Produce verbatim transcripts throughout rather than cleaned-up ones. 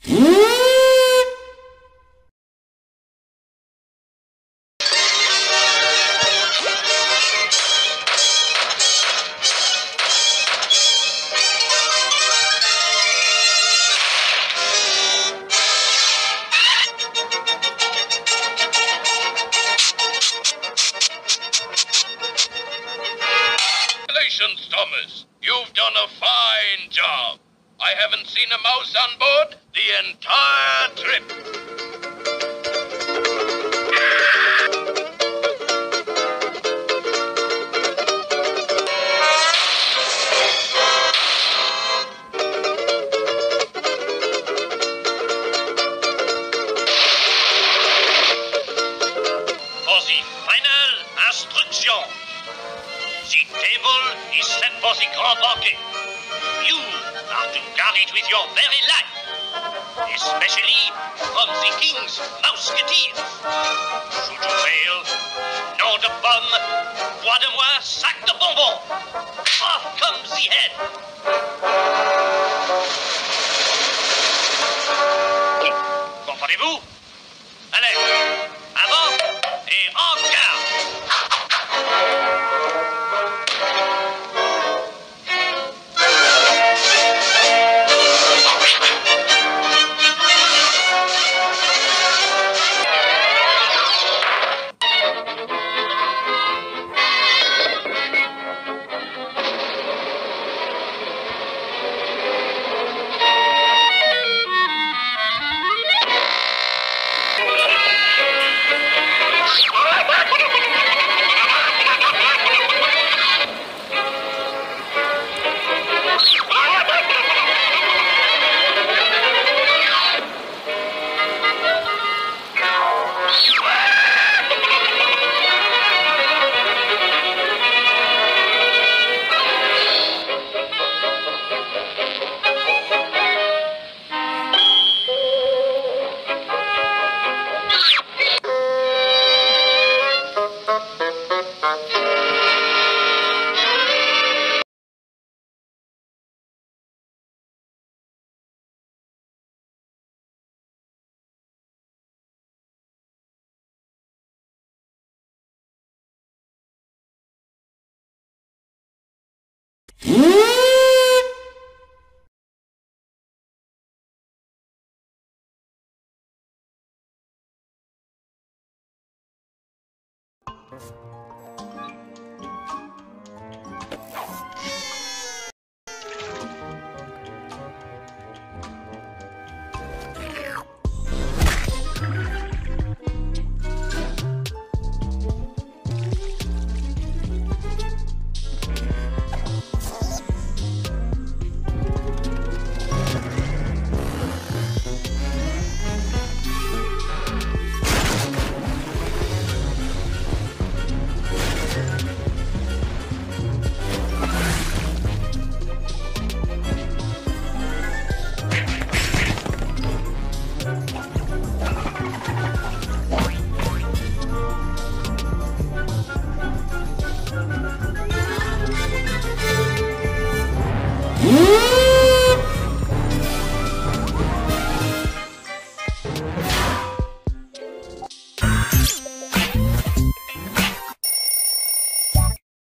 Congratulations, Thomas. You've done a fine job. I haven't seen a mouse on board the entire trip. For the final instruction, the table is set for the grand banquet. You are to guard it with your very life, especially from the king's musketeers. Should you fail, nom de pomme, bois de moi, sac de bonbons. Off comes the head. Comprenez-vous? Allez, avant et en garde.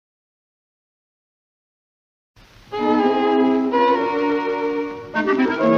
Thank you.